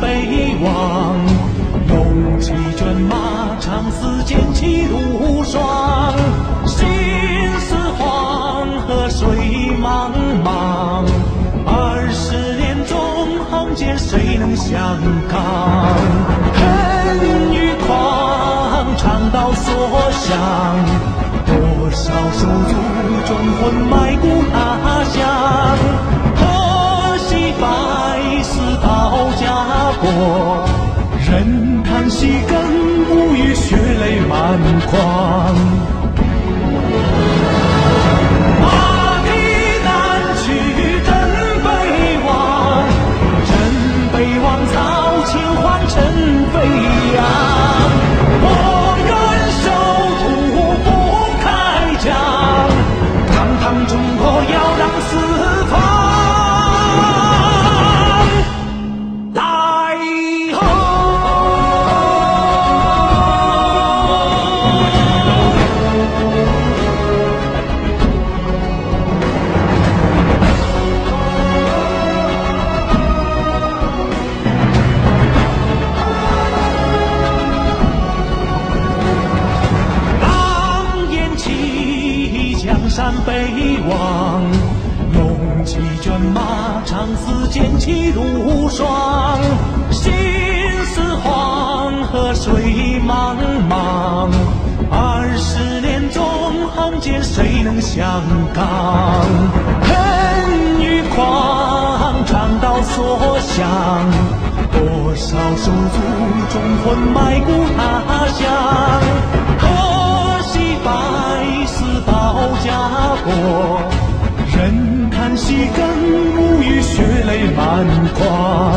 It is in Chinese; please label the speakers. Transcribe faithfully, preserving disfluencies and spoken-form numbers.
Speaker 1: 北望，龙骑卷马，长嘶剑气如霜。心似黄河水茫茫，二十年中横剑谁能相抗？恨与狂，长刀所向，多少手足忠魂埋骨他乡。可惜百死保家国，任叹息更无语，血泪满眶。马蹄南去征北望，征北望曹秦皇城飞扬。我愿守土不开疆，堂堂中国要让四方。山北望，龙骑卷马，长嘶剑气如霜。心似黄河水茫茫，二十年中横剑谁能相抗？恨与狂，长刀所向，多少手足忠魂埋骨他乡。可惜百死保家国，任叹息更无语，血泪满眶。